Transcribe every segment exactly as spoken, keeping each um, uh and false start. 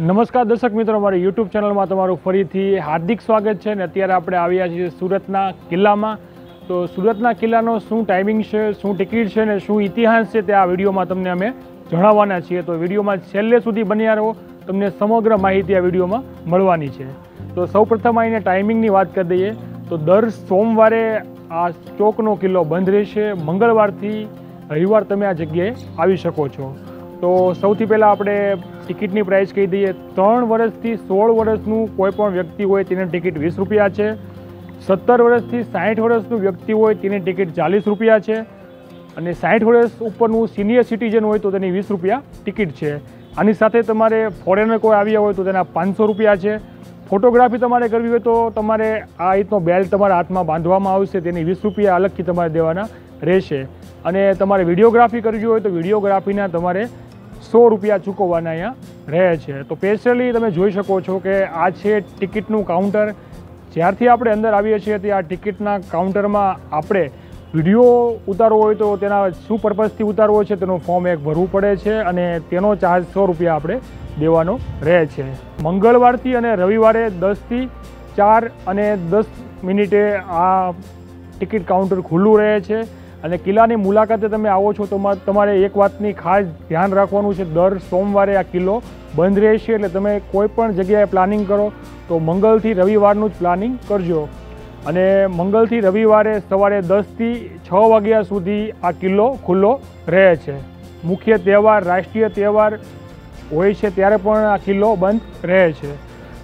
નમસ્કાર દર્શક મિત્રો, અમારી યુટ્યુબ ચેનલમાં તમારું ફરીથી હાર્દિક સ્વાગત છે. ને અત્યારે આપણે આવ્યા છીએ સુરતના કિલ્લામાં. તો સુરતના કિલ્લાનો શું ટાઈમિંગ છે, શું ટિકિટ છે ને શું ઇતિહાસ છે તે આ વિડીયોમાં તમને અમે જણાવવાના છીએ. તો વિડીયોમાં છેલ્લે સુધી બન્યા રહો, તમને સમગ્ર માહિતી આ વિડીયોમાં મળવાની છે. તો સૌપ્રથમ આવીને ટાઈમિંગની વાત કરી દઈએ તો દર સોમવારે આ ચોકનો કિલ્લો બંધ રહેશે. મંગળવારથી રવિવાર તમે આ જગ્યાએ આવી શકો છો. તો સૌથી પહેલાં આપણે ટિકિટની પ્રાઇસ કહી દઈએ. ત્રણ વર્ષથી સોળ વર્ષનું કોઈ પણ વ્યક્તિ હોય તેની ટિકિટ વીસ રૂપિયા છે. સત્તર વર્ષથી સાઠ વર્ષનું વ્યક્તિ હોય તેની ટિકિટ ચાલીસ રૂપિયા છે. અને સાઠ વર્ષ ઉપરનું સિનિયર સિટીઝન હોય તો તેની વીસ રૂપિયા ટિકિટ છે. આની સાથે તમારે ફોરેનર કોઈ આવ્યા હોય તો તેના પાંચસો રૂપિયા છે. ફોટોગ્રાફી તમારે કરવી હોય તો તમારે આ રીતનો બેલ્ટ તમારા હાથમાં બાંધવામાં આવશે, તેની વીસ રૂપિયા અલગથી તમારે દેવાના રહેશે. અને તમારે વિડીયોગ્રાફી કરવી હોય તો વિડીયોગ્રાફીના તમારે સો રૂપિયા ચૂકવવાના અહીંયા રહે છે. તો સ્પેશિયલી તમે જોઈ શકો છો કે આ છે ટિકિટનું કાઉન્ટર. જ્યારથી આપણે અંદર આવીએ છીએ તે આ ટિકિટના કાઉન્ટરમાં આપણે વિડીયો ઉતારવો હોય તો તેના શું પર્પઝથી ઉતારવો છે તેનું ફોર્મ એક ભરવું પડે છે અને તેનો ચાર્જ સો રૂપિયા આપણે દેવાનો રહે છે. મંગળવારથી અને રવિવારે દસથી ચાર અને દસ મિનિટે આ ટિકિટ કાઉન્ટર ખુલ્લું રહે છે. અને કિલ્લાની મુલાકાતે તમે આવો છો તો તમારે એક વાતની ખાસ ધ્યાન રાખવાનું છે, દર સોમવારે આ કિલ્લો બંધ રહેશે. એટલે તમે કોઈ પણ જગ્યાએ પ્લાનિંગ કરો તો મંગળથી રવિવારનું જ પ્લાનિંગ કરજો. અને મંગળથી રવિવારે સવારે દસથી છ વાગ્યા સુધી આ કિલ્લો ખુલ્લો રહે છે. મુખ્ય તહેવાર, રાષ્ટ્રીય તહેવાર હોય છે ત્યારે પણ આ કિલ્લો બંધ રહે છે.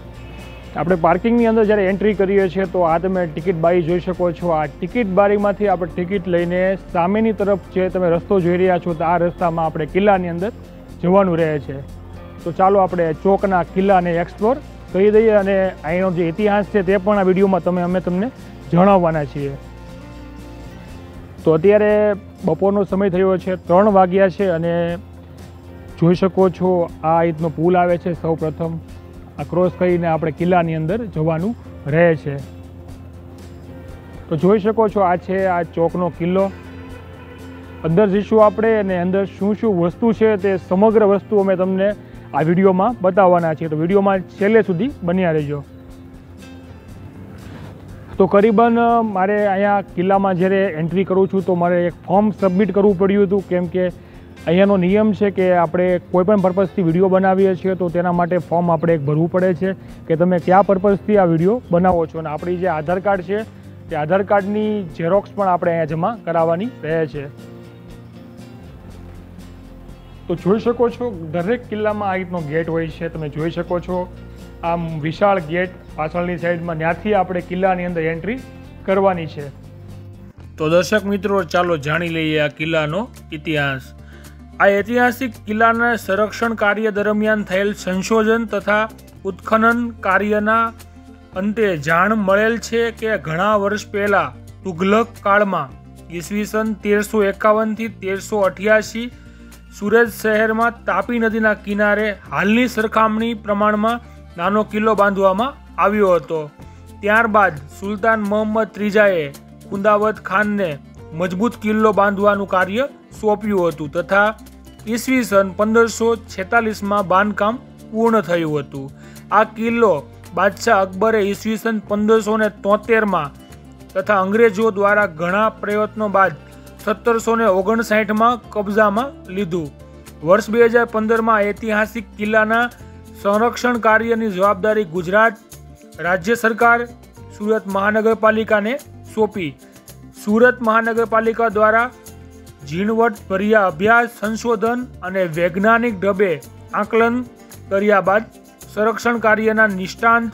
આપણે પાર્કિંગની અંદર જ્યારે એન્ટ્રી કરીએ છીએ તો આ તમે ટિકિટ બારી જોઈ શકો છો. આ ટિકિટ બારીમાંથી આપણે ટિકિટ લઈને સામેની તરફ જે તમે રસ્તો જોઈ રહ્યા છો તો આ રસ્તામાં આપણે કિલ્લાની અંદર જવાનું રહે છે. તો ચાલો આપણે ચોકના કિલ્લાને એક્સપ્લોર કરી દઈએ અને અહીંનો જે ઇતિહાસ છે તે પણ આ વિડીયોમાં તમે અમે તમને જણાવવાના છીએ. તો અત્યારે બપોરનો સમય થયો છે, ત્રણ વાગ્યા છે અને જોઈ શકો છો આ રીતનો પુલ આવે છે. સૌ પ્રથમ આ ક્રોસ કરીને આપણે કિલ્લાની અંદર જવાનું રહે છે. તો જોઈ શકો છો આ છે આ ચોકનો કિલ્લો. અંદર જઈશું આપણે અને અંદર શું શું વસ્તુ છે તે સમગ્ર વસ્તુ અમે તમને આ વિડીયોમાં બતાવવાના છીએ. તો વિડીયોમાં છેલ્લે સુધી બન્યા રહેજો. તો કરીબન મારે અહીંયા કિલ્લામાં જ્યારે એન્ટ્રી કરું છું તો મારે એક ફોર્મ સબમિટ કરવું પડ્યું હતું, કેમ કે અહીંયાનો નિયમ છે કે આપણે કોઈ પણ પર્પઝથી વિડીયો બનાવીએ છીએ તો તેના માટે ફોર્મ આપણે એક ભરવું પડે છે કે તમે કયા પર્પઝથી આ વિડીયો બનાવો છો. અને આપણી જે આધાર કાર્ડ છે તે આધાર કાર્ડની ઝેરોક્સ પણ આપણે અહીંયા જમા કરાવવાની રહે છે. તો જોઈ શકો છો દરેક કિલ્લામાં આ રીતનો ગેટ હોય છે. તમે જોઈ શકો છો આમ વિશાળ ગેટ પાછળની સાઈડમાં, ત્યાંથી આપણે કિલ્લાની અંદર એન્ટ્રી કરવાની છે. તો દર્શક મિત્રો, ચાલો જાણી લઈએ આ કિલ્લાનો ઇતિહાસ. આ ઐતિહાસિક કિલ્લાના સંરક્ષણ કાર્ય દરમિયાન થયેલ સંશોધન તથા ઉત્ખનન કાર્યના અંતે જાણ મળેલ છે કે ઘણા વર્ષ પહેલા તુઘલક કાળમાં ઈસવીસન તેરસો એકાવનથી તેરસો અઠ્યાસી સુરત શહેરમાં તાપી નદીના કિનારે હાલની સરખામણી પ્રમાણમાં નાનો કિલ્લો બાંધવામાં આવ્યો હતો. ત્યારબાદ સુલતાન મોહમ્મદ ત્રીજાએ કુંદાવત ખાનને મજબૂત કિલ્લો બાંધવાનું કાર્ય સોંપ્યું હતું તથા ઈસવીસન પંદરસો છેતાલીસમાં બાંધકામ પૂર્ણ થયું હતું. આ કિલ્લો બાદશાહ અકબરે ઈસવીસન પંદરસો ને તોતેરમાં તથા અંગ્રેજો દ્વારા ઘણા પ્રયત્નો બાદ સત્તરસો ને ઓગણસાઠમાં કબજામાં લીધું. વર્ષ બે હજાર પંદરમાં ઐતિહાસિક કિલ્લાના સંરક્ષણ કાર્યની જવાબદારી ગુજરાત રાજ્ય સરકાર સુરત મહાનગરપાલિકાને સોંપી. સુરત મહાનગરપાલિકા દ્વારા ઝીણવટ ભર્યા અભ્યાસ, સંશોધન અને વૈજ્ઞાનિક ઢબે આકલન કર્યા બાદ સંરક્ષણ કાર્યના નિષ્ણાંત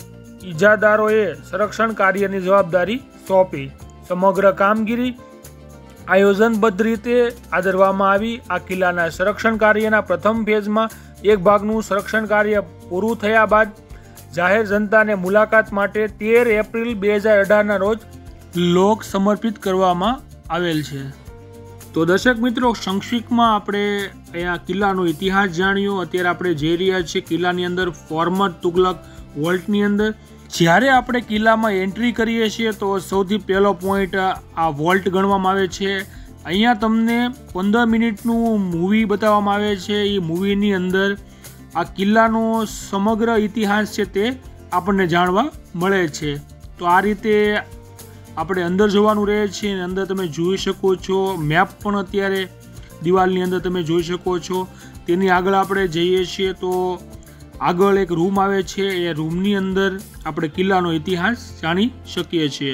ઇજાદારોએ સંરક્ષણ કાર્યની જવાબદારી સોંપી. સમગ્ર કામગીરી આયોજનબદ્ધ રીતે આદરવામાં આવી. આ કિલ્લાના સંરક્ષણ કાર્યના પ્રથમ ફેઝમાં એક ભાગનું સંરક્ષણ કાર્ય પૂરું થયા બાદ જાહેર જનતાને મુલાકાત માટે તેર એપ્રિલ બે હજાર અઢારના રોજ લોક સમર્પિત કરવામાં આવેલ છે. તો દર્શક મિત્રો, સંક્ષિપ્તમાં આપણે અહીંયા કિલ્લાનો ઇતિહાસ જાણ્યો. અત્યારે આપણે જઈ રહ્યા છીએ કિલ્લાની અંદર ફોર્મર તુગલક વોલ્ટની અંદર. જ્યારે આપણે કિલ્લામાં એન્ટ્રી કરીએ છીએ તો સૌથી પહેલો પોઈન્ટ આ વોલ્ટ ગણવામાં આવે છે. અહીંયા તમને પંદર મિનિટનું મૂવી બતાવવામાં આવે છે. એ મૂવીની અંદર આ કિલ્લાનો સમગ્ર ઇતિહાસ છે તે આપણને જાણવા મળે છે। તો આ રીતે આપણે અંદર જવાનું રહે છે અને અંદર તમે જોઈ શકો છો મેપ પણ અત્યારે દિવાલની અંદર તમે જોઈ શકો છો। તેની આગળ આપણે જઈએ છીએ તો આગળ એક રૂમ આવે છે, એ રૂમની અંદર આપણે કિલ્લાનો ઇતિહાસ જાણી શકીએ છીએ।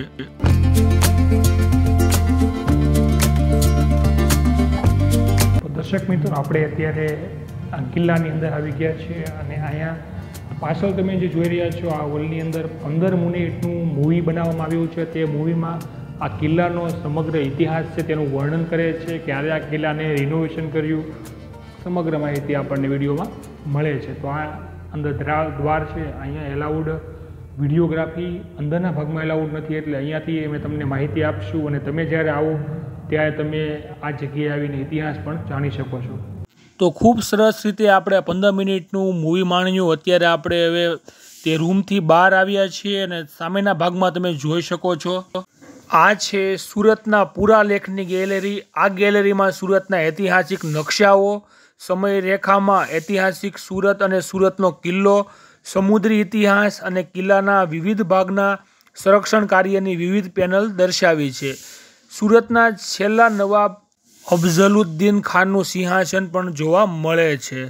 દર્શક મિત્રો, આપણે અત્યારે આ કિલ્લાની અંદર આવી ગયા છીએ અને અહીંયા પાછળ તમે જે જોઈ રહ્યા છો આ હોલની અંદર પંદર મિનિટનું મૂવી બનાવવામાં આવ્યું છે। તે મૂવીમાં આ કિલ્લાનો સમગ્ર ઇતિહાસ છે તેનું વર્ણન કરે છે, ક્યારે આ કિલ્લાને રિનોવેશન કર્યું, સમગ્ર માહિતી આપણને વિડીયોમાં મળે છે। તો આ અંદર દ્વાર છે, અહીંયા એલાઉડ વિડીયોગ્રાફી અંદરના ભાગમાં એલાઉડ નથી, એટલે અહીંયાથી અમે તમને માહિતી આપશું અને તમે જ્યારે આવો ત્યારે તમે આ જગ્યાએ આવીને ઇતિહાસ પણ જાણી શકો છો। તો ખૂબ સરસ રીતે આપણે પંદર મિનિટનું મૂવી માણ્યું। અત્યારે આપણે હવે તે રૂમથી બહાર આવ્યા છીએ અને સામેના ભાગમાં તમે જોઈ શકો છો આ છે સુરતના પૂરા લેખની ગેલેરી। આ ગેલેરીમાં સુરતના ઐતિહાસિક નકશાઓ, સમય રેખામાં ઐતિહાસિક સુરત અને સુરતનો કિલ્લો, સમુદ્રી ઇતિહાસ અને કિલ્લાના વિવિધ ભાગના સંરક્ષણ કાર્યની વિવિધ પેનલ દર્શાવી છે। સુરતના છેલ્લા નવાબ અફઝલુદ્દીન ખાનનું સિંહાસન પણ જોવા મળે છે।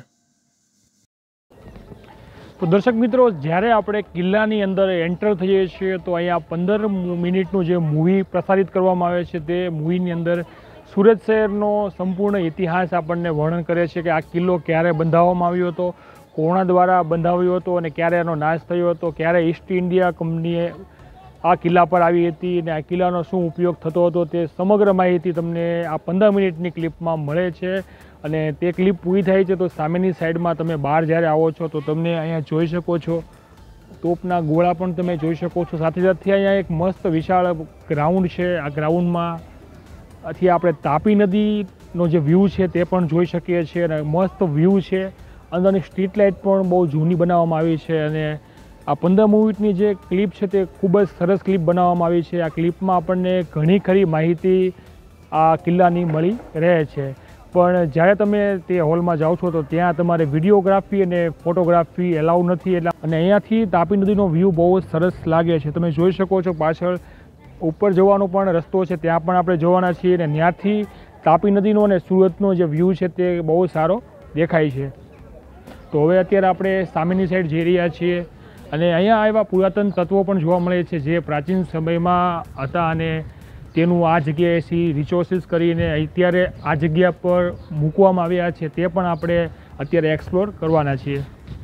તો દર્શક મિત્રો, જ્યારે આપણે કિલ્લાની અંદર એન્ટર થઈએ છીએ તો અહીંયા પંદર મિનિટનું જે મૂવી પ્રસારિત કરવામાં આવે છે તે મૂવીની અંદર સુરત શહેરનો સંપૂર્ણ ઇતિહાસ આપણને વર્ણન કરે છે કે આ કિલ્લો ક્યારે બંધાવવામાં આવ્યો હતો, કોના દ્વારા બંધાવ્યો હતો અને ક્યારે એનો નાશ થયો હતો, ક્યારે ઈસ્ટ ઇન્ડિયા કંપનીએ આ કિલ્લા પર આવી હતી અને આ કિલ્લાનો શું ઉપયોગ થતો હતો, તે સમગ્ર માહિતી તમને આ પંદર મિનિટની ક્લિપમાં મળે છે। અને તે ક્લિપ પૂરી થાય છે તો સામેની સાઈડમાં તમે બહાર જ્યારે આવો છો તો તમને અહીંયા જોઈ શકો છો તોપના ગોળા પણ તમે જોઈ શકો છો। સાથે સાથે અહીંયા એક મસ્ત વિશાળ ગ્રાઉન્ડ છે। આ ગ્રાઉન્ડમાં આથી આપણે તાપી નદીનો જે વ્યૂ છે તે પણ જોઈ શકીએ છીએ અને મસ્ત વ્યૂ છે। અંદરની સ્ટ્રીટ લાઇટ પણ બહુ જૂની બનાવવામાં આવી છે અને આ પંદર મિનિટની જે ક્લિપ છે તે ખૂબ જ સરસ ક્લિપ બનાવવામાં આવી છે। આ ક્લિપમાં આપણને ઘણી ખરી માહિતી આ કિલ્લાની મળી રહે છે, પણ જ્યારે તમે તે હોલમાં જાઓ છો તો ત્યાં તમારે વિડીયોગ્રાફી અને ફોટોગ્રાફી એલાઉ નથી, એટલે અને અહીંયાથી તાપી નદીનો વ્યૂ બહુ જ સરસ લાગે છે। તમે જોઈ શકો છો પાછળ ઉપર જવાનો પણ રસ્તો છે, ત્યાં પણ આપણે જવાના છીએ અને ત્યાંથી તાપી નદીનો અને સુરતનો જે વ્યૂ છે તે બહુ સારો દેખાય છે। તો હવે અત્યારે આપણે સામેની સાઈડ જઈ રહ્યા છીએ અને અહીંયા એવા પુરાતન તત્વો પણ જોવા મળે છે જે પ્રાચીન સમયમાં હતા અને તેનું આ જગ્યાએથી રિસોર્સિસ કરીને અત્યારે આ જગ્યા પર મૂકવામાં આવ્યા છે, તે પણ આપણે અત્યારે એક્સપ્લોર કરવાના છીએ।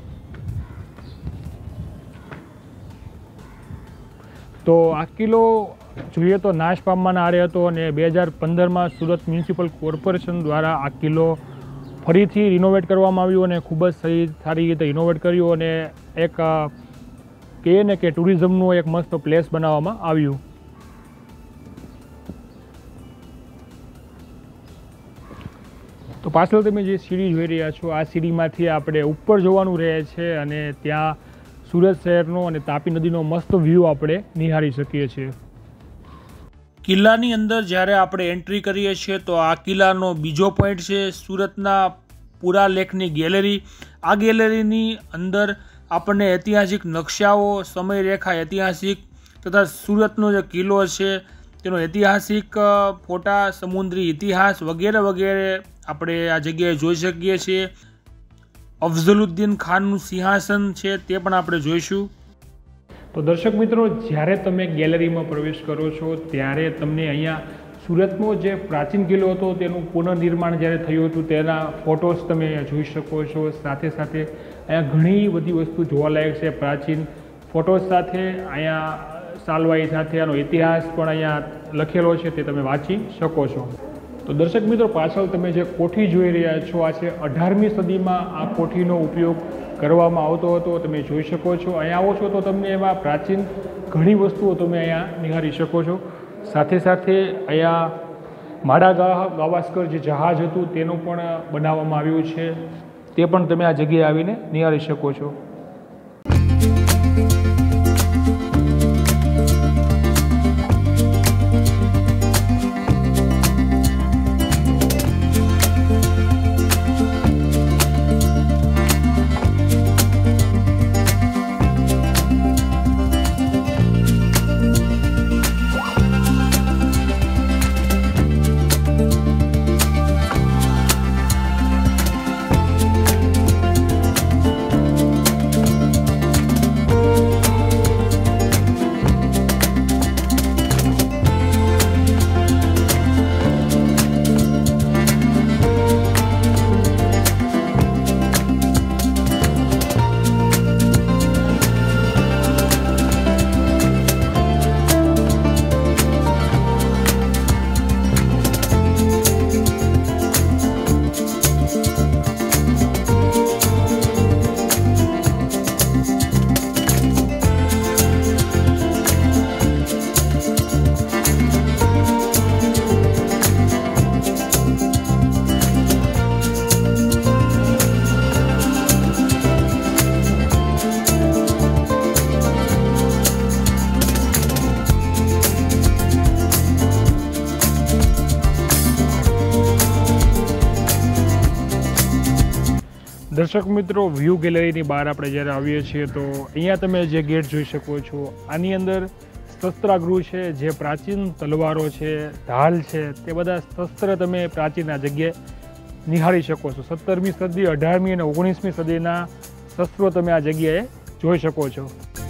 તો આ કિલ્લો જોઈએ તો નાશ પામવાના આરે હતો અને બે હજાર પંદરમાં સુરત મ્યુનિસિપલ કોર્પોરેશન દ્વારા આ કિલ્લો ફરીથી રિનોવેટ કરવામાં આવ્યું અને ખૂબ જ સહી સારી રીતે રિનોવેટ કર્યું અને એક કહીએ ને કે ટુરિઝમનું એક મસ્ત પ્લેસ બનાવવામાં આવ્યું। તો પાછળ તમે જે સીડી જોઈ રહ્યા છો આ સીડીમાંથી આપણે ઉપર જવાનું રહે છે અને ત્યાં સુરત શહેરનો અને તાપી નદીનો મસ્ત વ્યૂ આપણે નિહાળી શકીએ છીએ। કિલ્લાની અંદર જ્યારે આપણે એન્ટ્રી કરીએ છીએ તો આ કિલ્લાનો બીજો પોઈન્ટ છે સુરતના પૂરા લેખની ગેલેરી। આ ગેલેરીની અંદર આપણને ઐતિહાસિક નકશાઓ, સમયરેખા ઐતિહાસિક તથા સુરતનો જે કિલ્લો છે તેનો ઐતિહાસિક ફોટા, સમુદ્રી ઇતિહાસ વગેરે વગેરે આપણે આ જગ્યાએ જોઈ શકીએ છીએ। અફઝલુદ્દીન ખાનનું સિંહાસન છે તે પણ આપણે જોઈશું। તો દર્શક મિત્રો, જ્યારે તમે ગેલેરીમાં પ્રવેશ કરો છો ત્યારે તમને અહીંયા સુરતનો જે પ્રાચીન કિલ્લો હતો તેનું પુનર્નિર્માણ જ્યારે થયું હતું તેના ફોટોસ તમે જોઈ શકો છો। સાથે સાથે અહીંયા ઘણી બધી વસ્તુ જોવાલાયક છે પ્રાચીન ફોટોસ સાથે, અહીંયા સાલવાઈ સાથે આનો ઇતિહાસ પણ અહીંયા લખેલો છે, તે તમે વાંચી શકો છો। તો દર્શક મિત્રો, પાછળ તમે જે કોઠી જોઈ રહ્યા છો આ છે અઢારમી સદીમાં આ કોઠીનો ઉપયોગ કરવામાં આવતો હતો, તમે જોઈ શકો છો। અહીંયા આવો છો તો તમને એમાં પ્રાચીન ઘણી વસ્તુઓ તમે અહીંયા નિહાળી શકો છો। સાથે સાથે અહીંયા માડા ગાવસ્કર જે જહાજ હતું તેનું પણ બનાવવામાં આવ્યું છે, તે પણ તમે આ જગ્યાએ આવીને નિહાળી શકો છો। દર્શક મિત્રો, વ્યૂ ગેલેરીની બહાર આપણે જ્યારે આવીએ છીએ તો અહીંયા તમે જે ગેટ જોઈ શકો છો, આની અંદર શસ્ત્રાગૃહ છે, જે પ્રાચીન તલવારો છે, ઢાલ છે, તે બધા શસ્ત્ર તમે પ્રાચીન આ જગ્યાએ નિહાળી શકો છો. સત્તરમી સદી, અઢારમી અને ઓગણીસમી સદીના શસ્ત્રો તમે આ જગ્યાએ જોઈ શકો છો.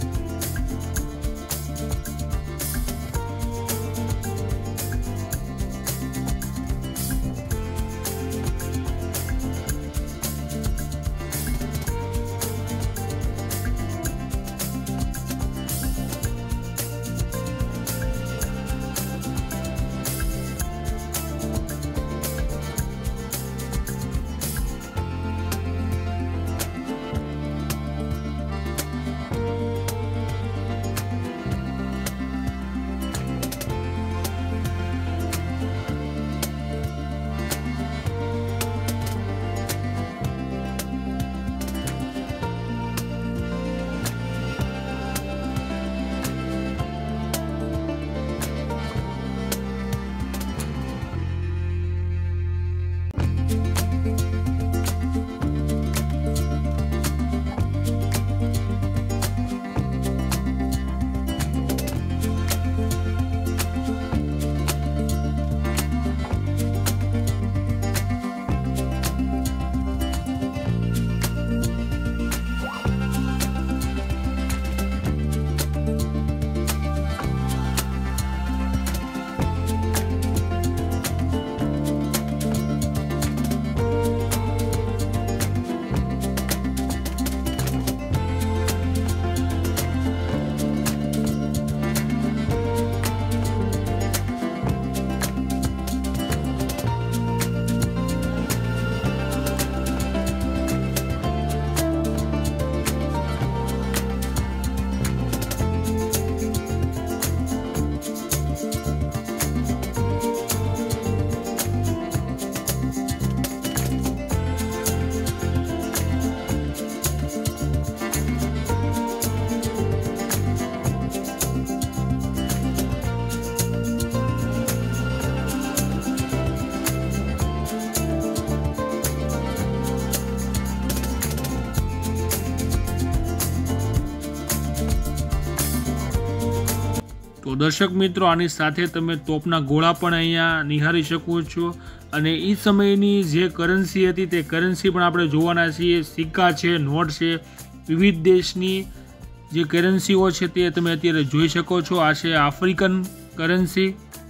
તો દર્શક મિત્રો, આની સાથે તમે તોપના ગોળા પણ અહીંયા નિહાળી શકો છો અને એ સમયની જે કરન્સી હતી તે કરન્સી પણ આપણે જોવાના છીએ. સિક્કા છે, નોટ છે, વિવિધ દેશની જે કરન્સીઓ છે તે તમે અત્યારે જોઈ શકો છો. આ છે આફ્રિકન કરન્સી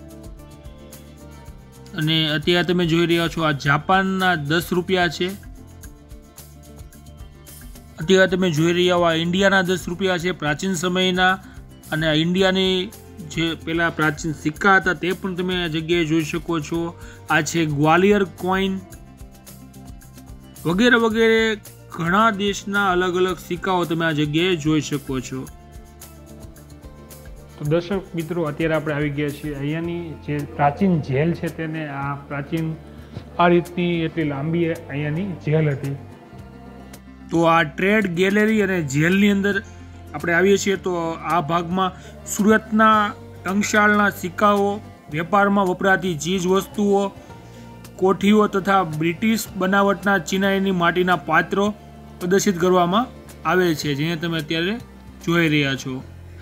અને અત્યારે તમે જોઈ રહ્યા છો આ જાપાનના દસ રૂપિયા છે. અત્યારે તમે જોઈ રહ્યા હો આ ઇન્ડિયાના દસ રૂપિયા છે પ્રાચીન સમયના, અને આ ઇન્ડિયાની જે પેલા પ્રાચીન સિક્કા હતા તે પણ તમે આ જગ્યાએ જોઈ શકો છો. આ છે ગ્વાલિયર કોઈન વગેરે વગેરે ઘણા દેશના અલગ અલગ સિક્કાઓ તમે આ જગ્યાએ જોઈ શકો છો. તો દર્શક મિત્રો, અત્યારે આપણે આવી ગયા છીએ અહીંયાની જે પ્રાચીન જેલ છે તેને આ પ્રાચીન આ રીતની એટલી લાંબી અહીંયાની જેલ હતી. તો આ ટ્રેડ ગેલેરી અને જેલની અંદર આપણે આવીએ છીએ તો આ ભાગમાં સુરતના ટંકશાળના સિક્કાઓ, વેપારમાં વપરાતી ચીજ વસ્તુઓ, કોઠીઓ તથા બ્રિટિશ બનાવટના ચિનાઈની માટીના પાત્રો પ્રદર્શિત કરવામાં આવે છે, જેને તમે અત્યારે જોઈ રહ્યા છો.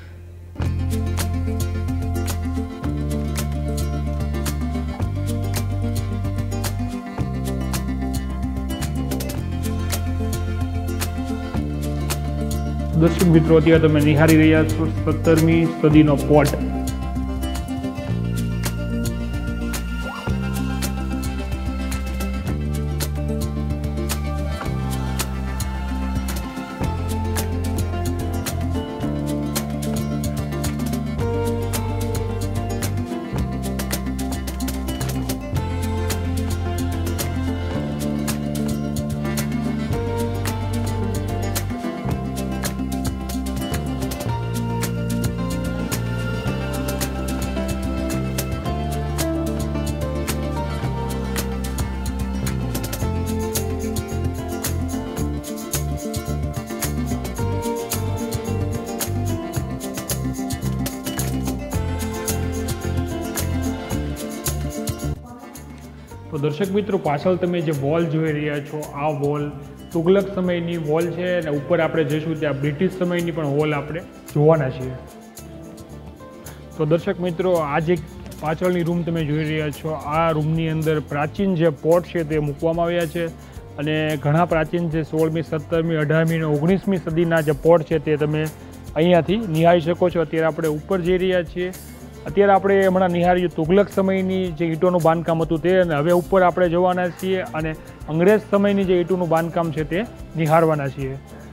દર્શક મિત્રો, અત્યારે તમે નિહાળી રહ્યા છો સત્તરમી સદીનો પોટ. તો દર્શક મિત્રો, પાછળ તમે જે વોલ જોઈ રહ્યા છો, આ વોલ તુગલક સમયની વોલ છે અને ઉપર આપણે જઈશું ત્યાં બ્રિટિશ સમયની પણ વોલ આપણે જોવાના છીએ. તો દર્શક મિત્રો, આ જે પાછળની રૂમ તમે જોઈ રહ્યા છો, આ રૂમની અંદર પ્રાચીન જે પોટ છે તે મૂકવામાં આવ્યા છે અને ઘણા પ્રાચીન છે સોળમી, સત્તરમી, અઢારમી અને ઓગણીસમી સદીના જે પોટ છે તે તમે અહીંયાથી નિહાળી શકો છો. અત્યારે આપણે ઉપર જઈ રહ્યા છીએ. અત્યારે આપણે હમણાં નિહાળ્યું તુગલક સમયની જે ઈંટોનું બાંધકામ હતું તે, અને હવે ઉપર આપણે જવાના છીએ અને અંગ્રેજ સમયની જે ઈંટોનું બાંધકામ છે તે નિહાળવાના છીએ.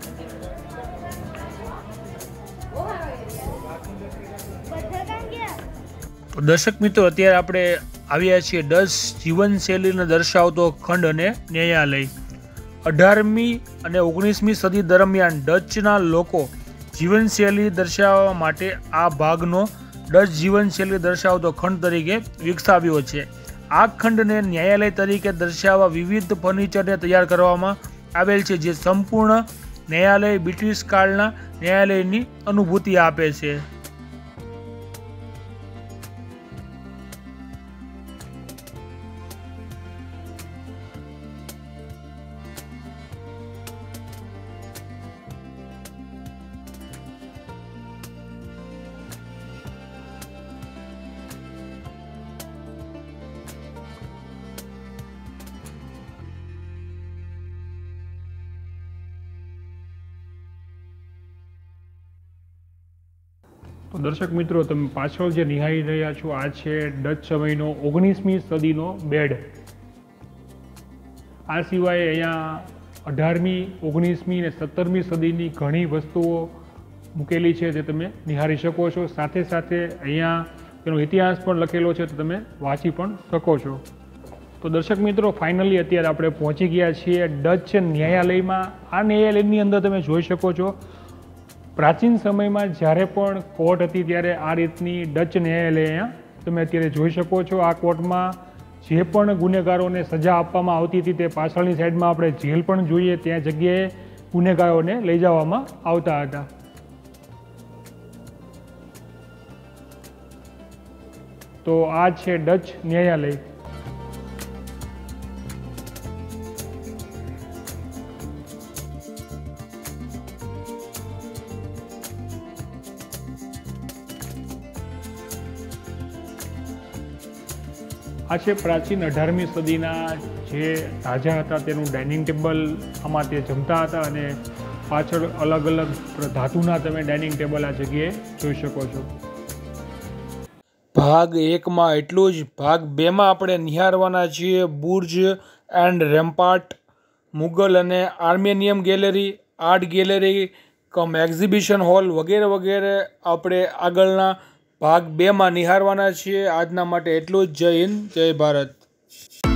દર્શક મિત્રો, અત્યારે આપણે આવ્યા છીએ ડચ જીવનશૈલીને દર્શાવતો ખંડ અને ન્યાયાલય. અઢારમી અને ઓગણીસમી સદી દરમિયાન ડચના લોકો જીવનશૈલી દર્શાવવા માટે આ ભાગનો ડચ જીવનશૈલી દર્શાવતો ખંડ તરીકે વિકસાવ્યો છે. આ ખંડને ન્યાયાલય તરીકે દર્શાવવા વિવિધ ફર્નિચરને તૈયાર કરવામાં આવેલ છે, જે સંપૂર્ણ ન્યાયાલય બ્રિટિશ કાળના ન્યાયાલયની અનુભૂતિ આપે છે. તો દર્શક મિત્રો, તમે પાછળ જે નિહાળી રહ્યા છો, આ છે ડચ સમયનો ઓગણીસમી સદીનો બેડ. આ સિવાય અહીંયા અઢારમી, ઓગણીસમી અને સત્તરમી સદીની ઘણી વસ્તુઓ મૂકેલી છે જે તમે નિહાળી શકો છો. સાથે સાથે અહીંયા તેનો ઇતિહાસ પણ લખેલો છે, તો તમે વાંચી પણ શકો છો. તો દર્શક મિત્રો, ફાઇનલી અત્યારે આપણે પહોંચી ગયા છીએ ડચ ન્યાયાલયમાં. આ ન્યાયાલયની અંદર તમે જોઈ શકો છો, પ્રાચીન સમયમાં જ્યારે પણ કોર્ટ હતી ત્યારે આ રીતની ડચ ન્યાયાલય અહીંયા તમે અત્યારે જોઈ શકો છો. આ કોર્ટમાં જે પણ ગુનેગારોને સજા આપવામાં આવતી હતી તે પાછળની સાઈડમાં આપણે જેલ પણ જોઈએ, ત્યાં જગ્યાએ ગુનેગારોને લઈ જવામાં આવતા હતા. તો આ છે ડચ ન્યાયાલય. આ છે પ્રાચીન અઢારમી સદીના જે રાજા હતા તેનું ડાઇનિંગ ટેબલ. આમાં તે જમતા હતા અને પાછળ અલગ અલગ ધાતુના તમે ડાઇનિંગ ટેબલ આ જગ્યાએ જોઈ શકો છો. ભાગ એકમાં એટલું જ. ભાગ બેમાં આપણે નિહાળવાના છીએ બુર્જ એન્ડ રેમ્પાર્ટ, મુગલ અને આર્મેનિયમ gallery, art gallery cum exhibition hall વગેરે વગેરે આપણે આગળના ભાગ બેમાં નિહાળવાના છીએ. આજના માટે એટલું જ. જય હિન્દ, જય ભારત.